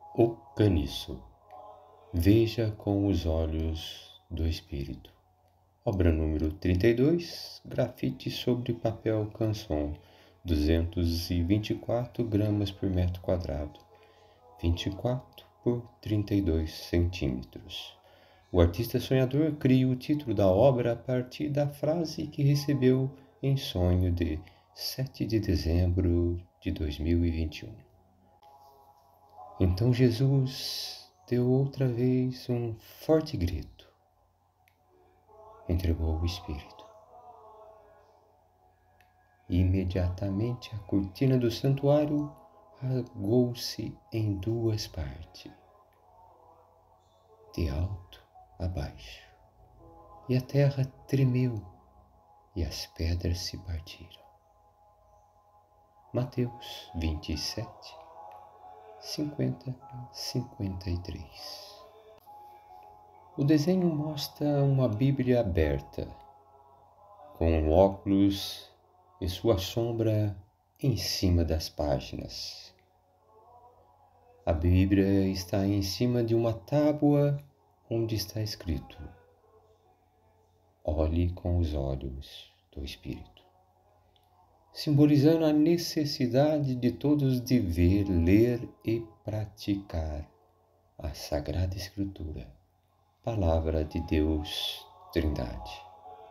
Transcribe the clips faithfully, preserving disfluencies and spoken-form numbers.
O Caniço. Veja com os olhos do Espírito. Obra número trinta e dois, grafite sobre papel canson, duzentos e vinte e quatro gramas por metro quadrado, vinte e quatro por trinta e dois centímetros. O artista sonhador cria o título da obra a partir da frase que recebeu em sonho de sete de dezembro de dois mil e vinte e um. Então Jesus deu outra vez um forte grito. Entregou o Espírito. Imediatamente a cortina do santuário rasgou-se em duas partes, de alto a baixo, e a terra tremeu e as pedras se partiram. Mateus vinte e sete, cinquenta a cinquenta e três. O desenho mostra uma Bíblia aberta, com um óculos e sua sombra em cima das páginas. A Bíblia está em cima de uma tábua onde está escrito: olhe com os olhos do Espírito, simbolizando a necessidade de todos de ver, ler e praticar a Sagrada Escritura, Palavra de Deus Trindade.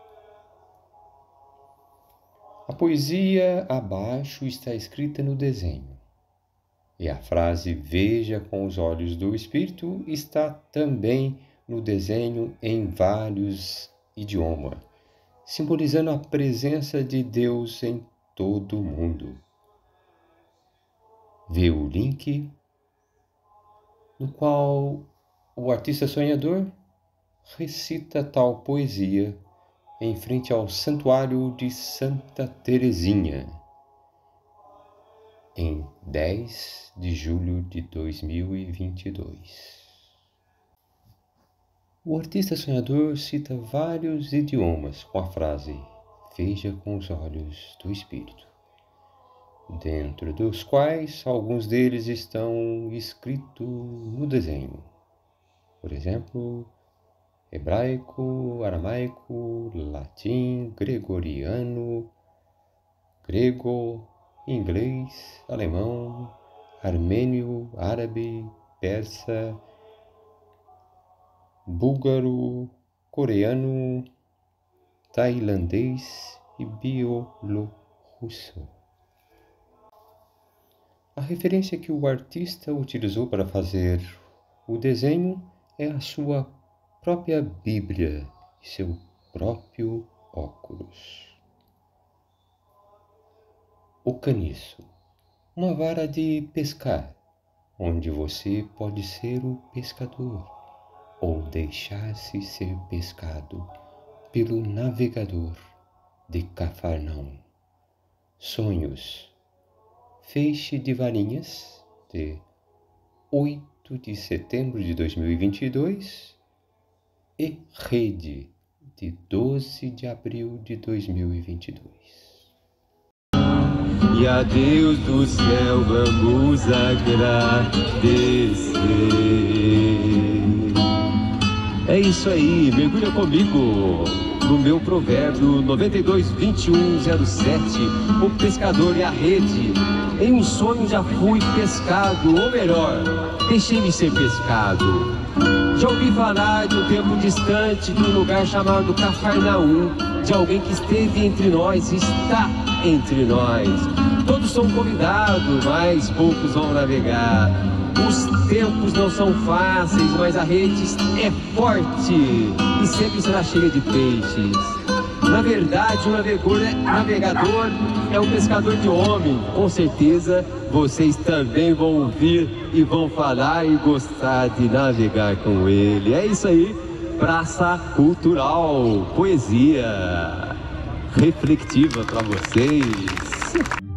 A poesia abaixo está escrita no desenho, e a frase "veja com os olhos do Espírito" está também no desenho em vários idiomas, simbolizando a presença de Deus em todo o mundo. Vê o link no qual o artista sonhador recita tal poesia em frente ao Santuário de Santa Teresinha, em dez de julho de dois mil e vinte e dois. O artista sonhador cita vários idiomas com a frase "veja com os olhos do Espírito", dentro dos quais alguns deles estão escritos no desenho. Por exemplo, hebraico, aramaico, latim, gregoriano, grego, inglês, alemão, armênio, árabe, persa, búlgaro, coreano, tailandês e bielorrusso. A referência que o artista utilizou para fazer o desenho é a sua própria Bíblia e seu próprio óculos. O caniço, uma vara de pescar, onde você pode ser o pescador ou deixar-se ser pescado pelo navegador de Cafarnaum. Sonhos, feixe de varinhas de oito de setembro de dois mil e vinte e dois e rede de doze de abril de dois mil e vinte e dois. E a Deus do céu vamos agradecer. É isso aí, mergulha comigo no meu provérbio noventa e dois, vinte e um, zero sete. O pescador e a rede. Em um sonho já fui pescado, ou melhor, deixei-me ser pescado. Já ouvi falar de um tempo distante, de um lugar chamado Cafarnaum, de alguém que esteve entre nós e está entre nós. Todos são convidados, mas poucos vão navegar. Os tempos não são fáceis, mas a rede é forte e sempre será cheia de peixes. Na verdade, o navegador é, navegador é um pescador de homem. Com certeza, vocês também vão ouvir e vão falar e gostar de navegar com ele. É isso aí, Praça Cultural, poesia reflexiva para vocês.